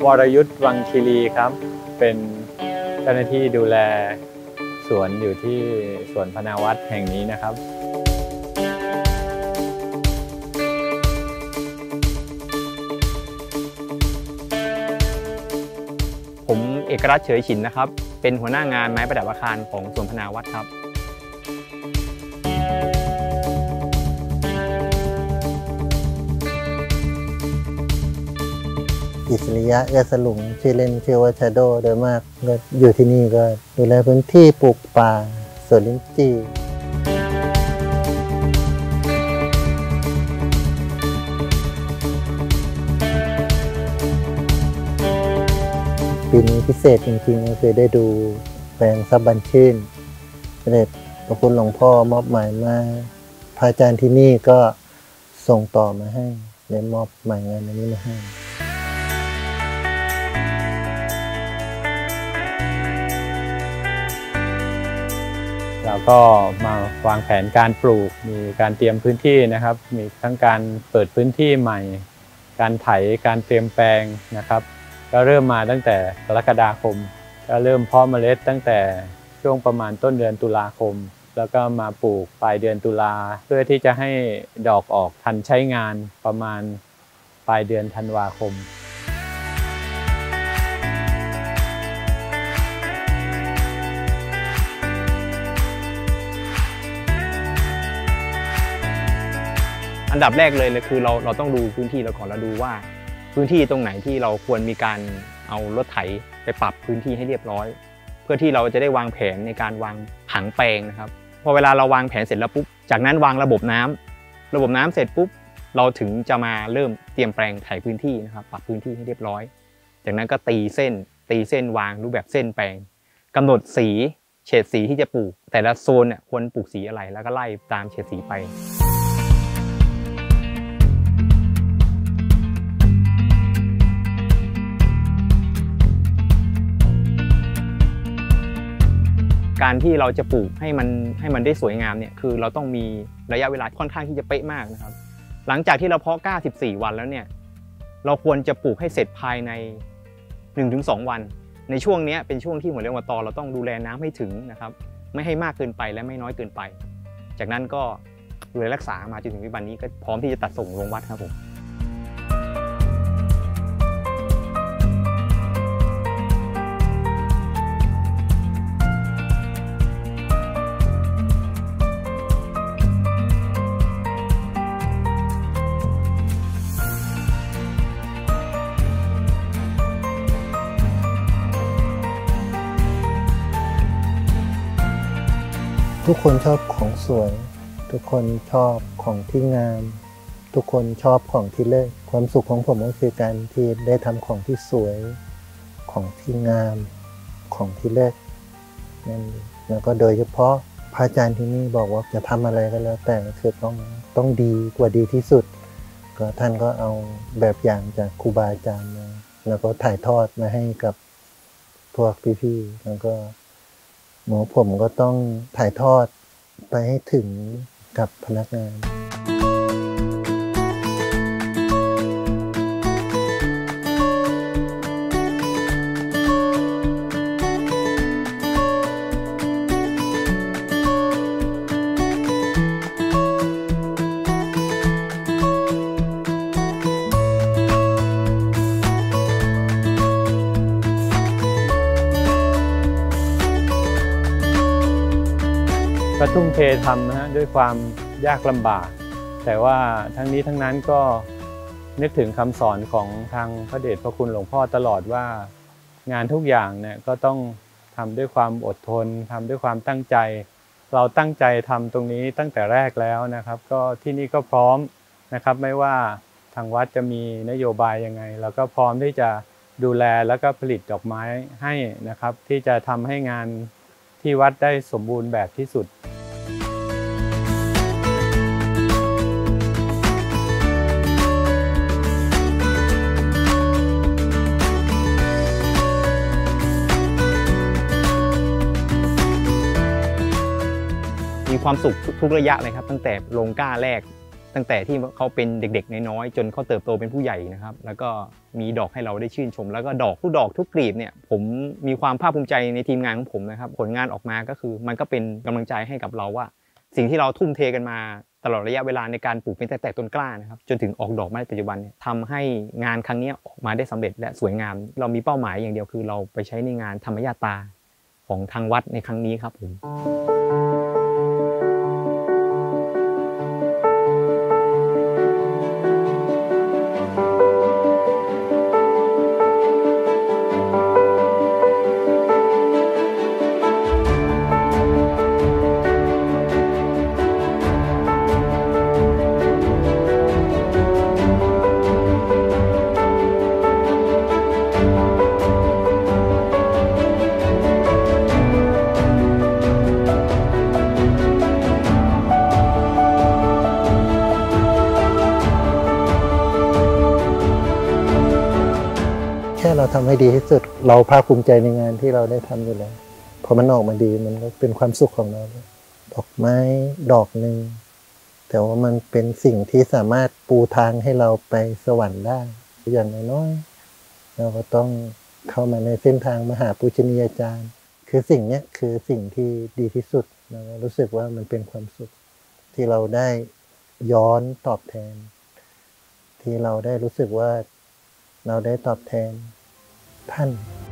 วรยุทธ์วังคีรีครับเป็นเจ้าหน้าที่ดูแลสวนอยู่ที่สวนพนาวัฒน์แห่งนี้นะครับผมเอกรัตน์เฉยฉินนะครับเป็นหัวหน้างานไม้ประดับอาคารของสวนพนาวัฒน์ครับอิสริยะเอื้อสลุงชื่อเล่นชื่อว่าชาโดโดยมากก็อยู่ที่นี่ก็ดูแลพื้นที่ปลูกป่าสวนลิ้นจี่ปีนี้พิเศษจริงๆก็คือได้ดูแปลงซับบัญชื่นเสด็จพระคุณหลวงพ่อมอบหมายมาพระอาจารย์ที่นี่ก็ส่งต่อมาให้ได้มอบหมายงานอันนี้มาให้เราก็มาวางแผนการปลูกมีการเตรียมพื้นที่นะครับมีทั้งการเปิดพื้นที่ใหม่การไถการเตรียมแปลงนะครับก็เริ่มมาตั้งแต่กรกฎาคมก็เริ่มเพาะเมล็ดตั้งแต่ช่วงประมาณต้นเดือนตุลาคมแล้วก็มาปลูกปลายเดือนตุลาเพื่อที่จะให้ดอกออกทันใช้งานประมาณปลายเดือนธันวาคมอันดับแรกเลยคือเราต้องดูพื้นที่เราก่อนเราดูว่าพื้นที่ตรงไหนที่เราควรมีการเอารถไถไปปรับพื้นที่ให้เรียบร้อยเพื่อที่เราจะได้วางแผนในการวางผังแปลงนะครับพอเวลาเราวางแผนเสร็จแล้วปุ๊บจากนั้นวางระบบน้ำเสร็จปุ๊บเราถึงจะมาเริ่มเตรียมแปลงไถพื้นที่นะครับปรับพื้นที่ให้เรียบร้อยจากนั้นก็ตีเส้นวางรูปแบบเส้นแปลงกำหนดสีเฉดสีที่จะปลูกแต่ละโซนเนี่ยควรปลูกสีอะไรแล้วก็ไล่ตามเฉดสีไปการที่เราจะปลูกให้มันได้สวยงามเนี่ยคือเราต้องมีระยะเวลาค่อนข้างที่จะเป๊ะมากนะครับหลังจากที่เราเพาะกล้า14 วันแล้วเนี่ยเราควรจะปลูกให้เสร็จภายใน 1-2 วันในช่วงนี้เป็นช่วงที่หัวเลี้ยงหัวตอเราต้องดูแลน้ำให้ถึงนะครับไม่ให้มากเกินไปและไม่น้อยเกินไปจากนั้นก็ดูแลรักษามาจนถึงปัจจุบันนี้ก็พร้อมที่จะตัดส่งโรงวัดครับผมทุกคนชอบของสวยทุกคนชอบของที่งามทุกคนชอบของที่เลิศความสุขของผมก็คือการที่ได้ทำของที่สวยของที่งามของที่เลิศนั่นเองแล้วก็โดยเฉพาะพระอาจารย์ที่นี่บอกว่าจะทำอะไรก็แล้วแต่คือต้องดีกว่าดีที่สุดก็ท่านก็เอาแบบอย่างจากครูบาอาจารย์มาแล้วก็ถ่ายทอดมาให้กับพวกพี่ๆแล้วก็ผมก็ต้องถ่ายทอดไปให้ถึงกับพนักงานก็ทุ่มเททำนะฮะด้วยความยากลำบากแต่ว่าทั้งนี้ทั้งนั้นก็นึกถึงคำสอนของทางพระเดชพระคุณหลวงพ่อตลอดว่างานทุกอย่างเนี่ยก็ต้องทำด้วยความอดทนทำด้วยความตั้งใจเราตั้งใจทำตรงนี้ตั้งแต่แรกแล้วนะครับก็ที่นี่ก็พร้อมนะครับไม่ว่าทางวัดจะมีนโยบายยังไงเราก็พร้อมที่จะดูแลแล้วก็ผลิตดอกไม้ให้นะครับที่จะทำให้งานที่วัดได้สมบูรณ์แบบที่สุดมีความสุขทุกระยะเลยครับตั้งแต่ลงก้าแรกตั้งแต่ที่เขาเป็นเด็กๆน้อยๆจนเขาเติบโตเป็นผู้ใหญ่นะครับแล้วก็มีดอกให้เราได้ชื่นชมแล้วก็ดอกทุกกลีบเนี่ยผมมีความภาคภูมิใจในทีมงานของผมนะครับผลงานออกมาก็คือมันก็เป็นกำลังใจให้กับเราว่าสิ่งที่เราทุ่มเทกันมาตลอดระยะเวลาในการปลูกเป็นแต่ต้นกล้านะครับจนถึงออกดอกมาในปัจจุบันเนี่ยทำให้งานครั้งนี้ออกมาได้สำเร็จและสวยงามเรามีเป้าหมายอย่างเดียวคือเราไปใช้ในงานธรรมญาตราของทางวัดในครั้งนี้ครับผมแค่เราทำให้ดีที่สุดเราภาคภูมิใจในงานที่เราได้ทำอยู่แล้วพอมันออกมาดีมันก็เป็นความสุขของเราดอกไม้ดอกหนึ่งแต่ว่ามันเป็นสิ่งที่สามารถปูทางให้เราไปสวรรค์ได้อย่างน้อยๆเราก็ต้องเข้ามาในเส้นทางมหาปูชนียาจารย์คือสิ่งนี้คือสิ่งที่ดีที่สุดเรารู้สึกว่ามันเป็นความสุขที่เราได้ย้อนตอบแทนที่เราได้รู้สึกว่าเราได้ตอบแทนท่าน